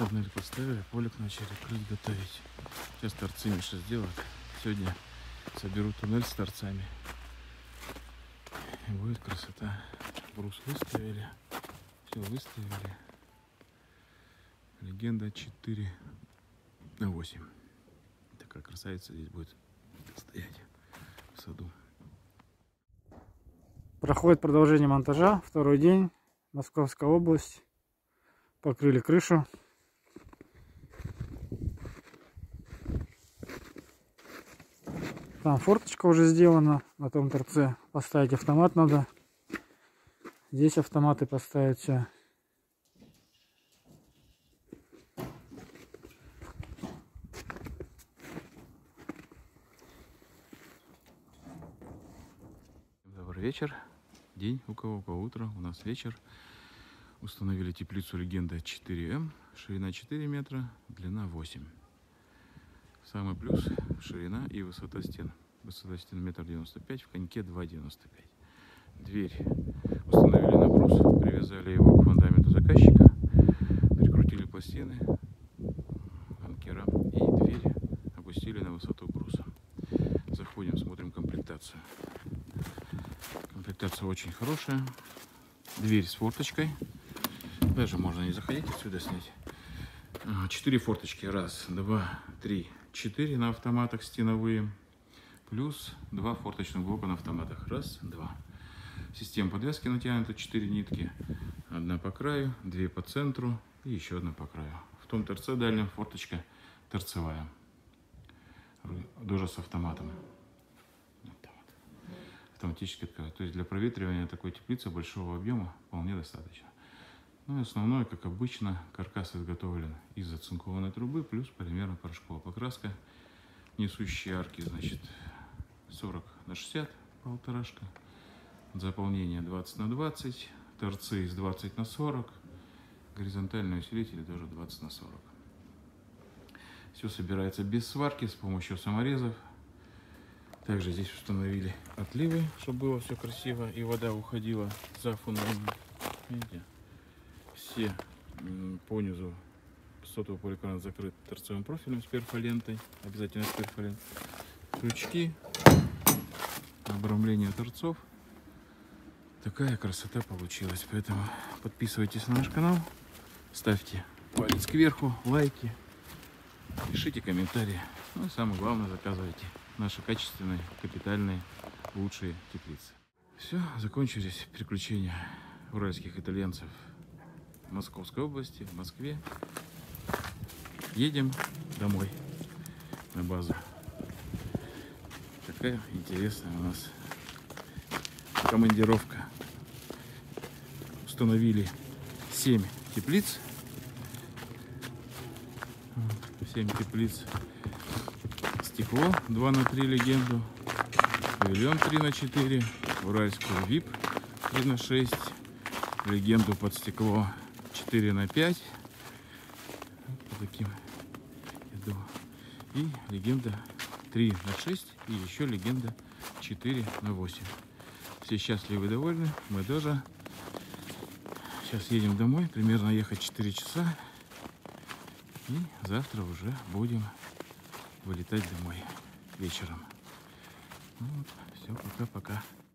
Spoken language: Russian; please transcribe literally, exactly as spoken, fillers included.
Тоннель поставили, полик начали крыть, готовить. Сейчас торцы Миша сделает. Сегодня соберу туннель с торцами. И будет красота. Брус выставили. Все выставили. Легенда четыре на восемь. Такая красавица здесь будет стоять в саду. Проходит продолжение монтажа. Второй день. Московская область. Покрыли крышу. Там форточка уже сделана на том торце. Поставить автомат надо. Здесь автоматы поставить все. Добрый вечер. День у кого, у кого утро. У нас вечер. Установили теплицу Легенда четыре эм. Ширина четыре метра, длина восемь. Самый плюс — ширина и высота стен. Высота стен метр девяносто пять, в коньке два девяносто пять. Дверь установили на брус, привязали его к фундаменту заказчика, прикрутили пластины анкера и дверь опустили на высоту бруса. Заходим, смотрим комплектацию. Комплектация очень хорошая. Дверь с форточкой. Даже можно не заходить, отсюда снять. Четыре форточки. Раз, два, три, четыре на автоматах стеновые. Плюс два форточных блока на автоматах. Раз, два. Система подвески натянута. Четыре нитки. Одна по краю, две по центру и еще одна по краю. В том торце дальнем форточка торцевая. Тоже с автоматом. Автоматически открывать. То есть для проветривания такой теплицы большого объема вполне достаточно. Ну и основное, как обычно, каркас изготовлен из оцинкованной трубы плюс полимерно-порошковая покраска. Несущие арки, значит, сорок на шестьдесят, полторашка. Заполнение двадцать на двадцать. Торцы из двадцать на сорок. Горизонтальные усилители тоже двадцать на сорок. Все собирается без сварки, с помощью саморезов. Также здесь установили отливы, чтобы было все красиво и вода уходила за фундамент. Видите? Все по низу сотовый поликарбонат закрыт торцевым профилем с перфолентой. Обязательно с перфолент. Крючки, обрамление торцов. Такая красота получилась. Поэтому подписывайтесь на наш канал, ставьте палец кверху, лайки, пишите комментарии. Ну и самое главное, заказывайте наши качественные, капитальные, лучшие теплицы. Все, закончились приключения уральских итальянцев в Московской области, в Москве. Едем домой, на базу. Такая интересная у нас командировка. Установили семь теплиц. семь теплиц. Стекло два на три Легенду. Павильон три на четыре. Уральскую вип три на шесть. Легенду под стекло четыре на пять. По таким иду. И Легенда три на шесть. И еще Легенда четыре на восемь. Все счастливы и довольны. Мы тоже. Сейчас едем домой. Примерно ехать четыре часа. И завтра уже будем вылетать домой вечером. Ну вот, все, пока-пока.